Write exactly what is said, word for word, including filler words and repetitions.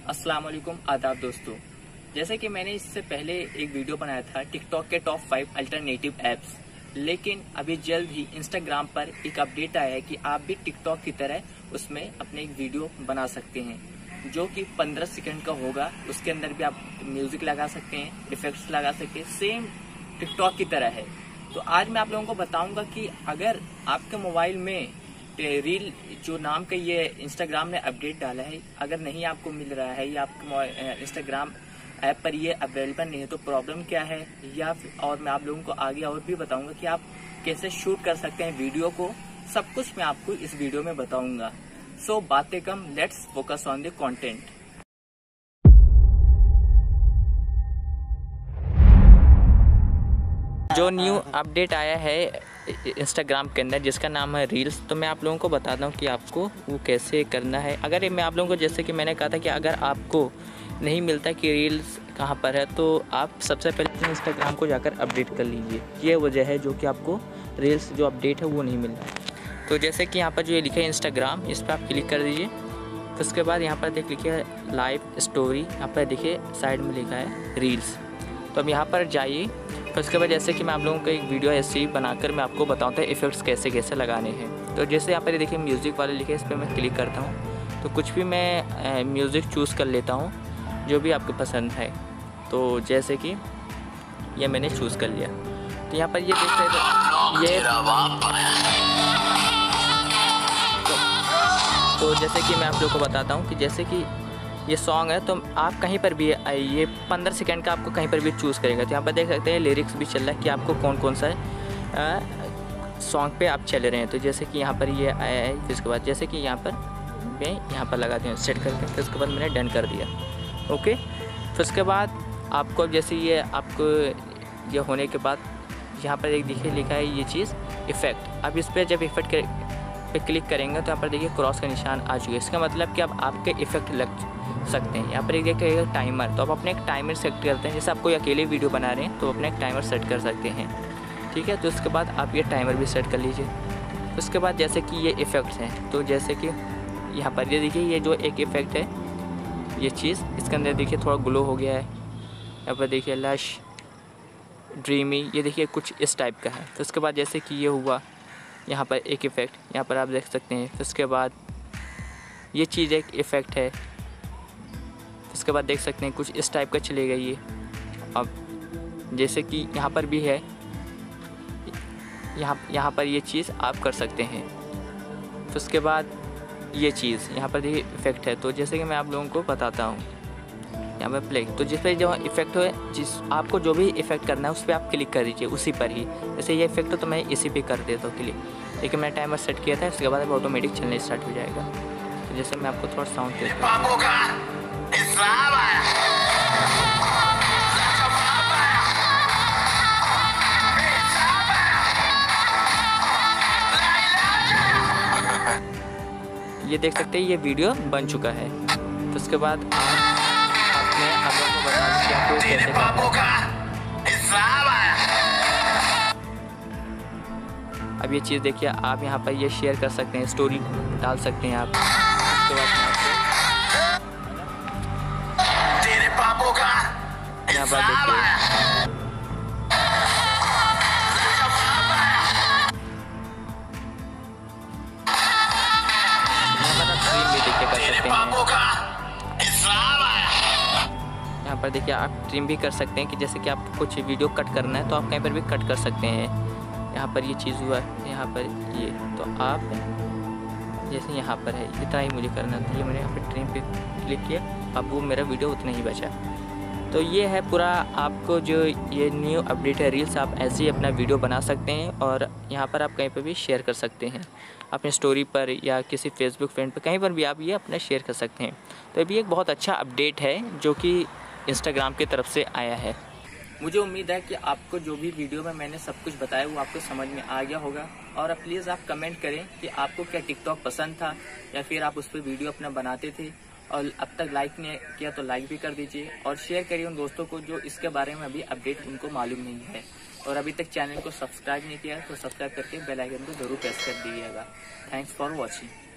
अस्सलाम वालेकुम, आदाब दोस्तों। जैसे कि मैंने इससे पहले एक वीडियो बनाया था टिकटॉक के टॉप फाइव अल्टरनेटिव एप्स, लेकिन अभी जल्द ही इंस्टाग्राम पर एक अपडेट आया है कि आप भी टिकटॉक की तरह उसमें अपने एक वीडियो बना सकते हैं जो कि पंद्रह सेकंड का होगा। उसके अंदर भी आप म्यूजिक लगा सकते हैं, इफेक्ट्स लगा सकते हैं, सेम टिकटॉक की तरह है। तो आज मैं आप लोगों को बताऊंगा कि अगर आपके मोबाइल में रील जो नाम का ये इंस्टाग्राम ने अपडेट डाला है, अगर नहीं आपको मिल रहा है या आपके इंस्टाग्राम ऐप पर ये अवेलेबल नहीं है तो प्रॉब्लम क्या है, या और मैं आप लोगों को आगे और भी बताऊंगा कि आप कैसे शूट कर सकते हैं वीडियो को। सब कुछ मैं आपको इस वीडियो में बताऊंगा। सो बातें कम, let's focus on the content. जो न्यू अपडेट आया है इंस्टाग्राम के अंदर जिसका नाम है रील्स, तो मैं आप लोगों को बताता हूँ कि आपको वो कैसे करना है। अगर मैं आप लोगों को, जैसे कि मैंने कहा था कि अगर आपको नहीं मिलता कि रील्स कहाँ पर है, तो आप सबसे पहले इंस्टाग्राम को जाकर अपडेट कर लीजिए। ये वजह है जो कि आपको रील्स जो अपडेट है वो नहीं मिल रहा है। तो जैसे कि यहाँ पर जो ये लिखा है इंस्टाग्राम, इस पर आप क्लिक कर दीजिए। तो उसके बाद यहाँ पर देख लिखिए लाइव स्टोरी, यहाँ पर देखिए साइड में लिखा है रील्स। तो अब यहाँ पर जाइए। तो उसके बाद जैसे कि मैं आप लोगों को एक वीडियो ऐसे ही बनाकर मैं आपको बताऊँ इफ़ेक्ट्स कैसे कैसे लगाने हैं। तो जैसे यहाँ पर देखिए म्यूज़िक वाले लिखे, इस पर मैं क्लिक करता हूँ। तो कुछ भी मैं म्यूज़िक चूज़ कर लेता हूँ जो भी आपको पसंद है। तो जैसे कि ये मैंने चूज़ कर लिया। तो यहाँ पर ये देख रहे तो ये तो, तो जैसे कि मैं आप लोगों को बताता हूँ कि जैसे कि ये सॉन्ग है, तो आप कहीं पर भी ये पंद्रह सेकंड का आपको कहीं पर भी चूज़ करेगा। तो यहाँ पर देख सकते हैं लिरिक्स भी चल रहा है कि आपको कौन कौन सा सॉन्ग पे आप चल रहे हैं। तो जैसे कि यहाँ पर ये आया है, फिर उसके बाद जैसे कि यहाँ पर मैं यहाँ पर लगाती हूँ सेट करके, फिर उसके बाद मैंने डन कर दिया। ओके, फिर उसके बाद आपको जैसे ये आपको ये होने के बाद यहाँ पर एक देखिए लिखा है ये चीज़ इफ़ेक्ट। अब इस पर जब इफ़ेक्ट पे क्लिक करेंगे तो यहाँ पर देखिए क्रॉस का निशान आ चुका है। इसका मतलब कि अब आपके इफ़ेक्ट लग सकते हैं। यहाँ पर एक देखिए टाइमर, तो आप अपने एक टाइमर सेट करते हैं। जैसे आप कोई अकेले वीडियो बना रहे हैं तो अपने एक टाइमर सेट कर सकते हैं, ठीक है। तो उसके बाद आप ये टाइमर भी सेट कर लीजिए। उसके बाद जैसे कि ये इफ़ेक्ट्स हैं, तो जैसे कि यहाँ पर ये देखिए ये जो एक इफ़ेक्ट है ये चीज़, इसके अंदर देखिए थोड़ा ग्लो हो गया है। यहाँ पर देखिए लश ड्रीमी, ये देखिए कुछ इस टाइप का है। तो उसके बाद जैसे कि ये हुआ यहाँ पर एक इफ़ेक्ट, यहाँ पर आप देख सकते हैं। फिर उसके बाद ये चीज़ एक इफ़ेक्ट है। उसके बाद देख सकते हैं कुछ इस टाइप का चलेगा ये। अब जैसे कि यहाँ पर भी है, यहाँ यहाँ पर ये चीज़ आप कर सकते हैं। फिर उसके बाद ये चीज़ यहाँ पर देखिए इफ़ेक्ट है। तो जैसे कि मैं आप लोगों को बताता हूँ यहाँ पर प्ले, तो जिस पर जो इफ़ेक्ट हो, जिस आपको जो भी इफ़ेक्ट करना है उस पर आप क्लिक कर दीजिए उसी पर ही। जैसे ये इफ़ेक्ट हो तो मैं इसी पे कर देता हूँ क्लिक, लेकिन मैंने टाइमर सेट किया था। उसके बाद अब ऑटोमेटिक चलने स्टार्ट हो जाएगा। तो जैसे मैं आपको थोड़ा साउंड देता हूँ। ये देख सकते हैं ये वीडियो बन चुका है। तो उसके बाद आपने आप लोगों को बता दें कि आपको कैसे करना है। अब ये चीज़ देखिए, आप यहाँ पर ये शेयर कर सकते हैं, स्टोरी डाल सकते हैं आप। उसके बाद यहाँ पर देखिए यहाँ पर देखिए आप ट्रिम भी कर सकते हैं कि जैसे कि आपको कुछ वीडियो कट करना है तो आप कहीं पर भी कट कर सकते हैं। यहाँ पर ये चीज़ हुआ है, यहाँ पर ये, तो आप जैसे यहाँ पर है इतना ही मुझे करना था, ये मैंने यहाँ पर ट्रिम पे क्लिक किया, अब वो मेरा वीडियो उतना ही बचा। तो ये है पूरा आपको जो ये न्यू अपडेट है रील्स, आप ऐसे ही अपना वीडियो बना सकते हैं और यहाँ पर आप कहीं पर भी शेयर कर सकते हैं अपने स्टोरी पर या किसी फेसबुक फ्रेंड पर, कहीं पर भी आप ये अपना शेयर कर सकते हैं। तो अभी एक बहुत अच्छा अपडेट है जो कि इंस्टाग्राम की तरफ से आया है। मुझे उम्मीद है कि आपको जो भी वीडियो में मैंने सब कुछ बताया वो आपको समझ में आ गया होगा। और प्लीज़ आप कमेंट करें कि आपको क्या टिकटॉक पसंद था या फिर आप उस पर वीडियो अपना बनाते थे, और अब तक लाइक नहीं किया तो लाइक भी कर दीजिए और शेयर करिए उन दोस्तों को जो इसके बारे में अभी अपडेट उनको मालूम नहीं है। और अभी तक चैनल को सब्सक्राइब नहीं किया तो सब्सक्राइब करके बेल आइकन को जरूर प्रेस कर दीजिएगा। Thanks for watching.